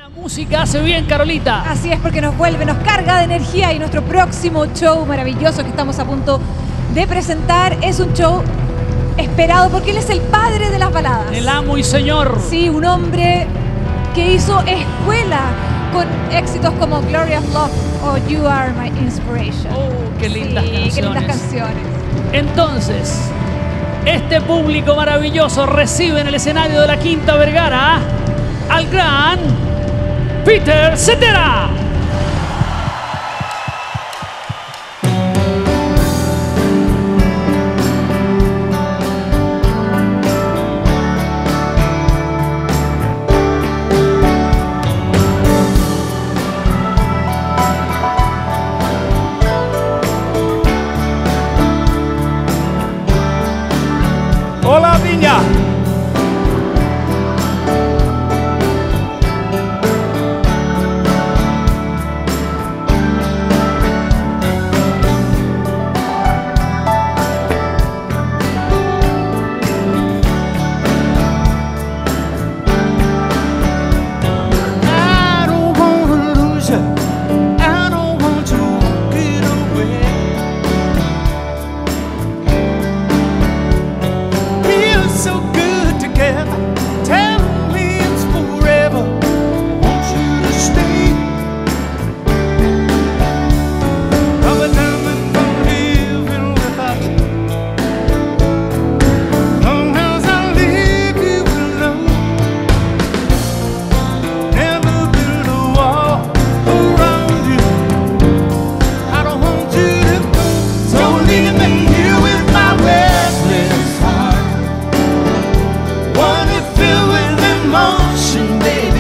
La música hace bien, Carolita. Así es, porque nos vuelve, nos carga de energía, y nuestro próximo show maravilloso que estamos a punto de presentar es un show esperado porque él es el padre de las baladas. El amo y señor. Sí, un hombre que hizo escuela con éxitos como Glory of Love o You Are My Inspiration. Oh, qué lindas canciones. Qué lindas canciones. Entonces, este público maravilloso recibe en el escenario de la Quinta Vergara al gran Peter Cetera. Hola, Viña. I don't wanna lose you. I don't want to get away. Feels so good together. Tell me it's forever. Want you to stay. Come down and come living without you. Long as I leave you alone. Never build a wall around you. I don't want you to go. So leave me here with my restless heart. One filled with emotion, baby.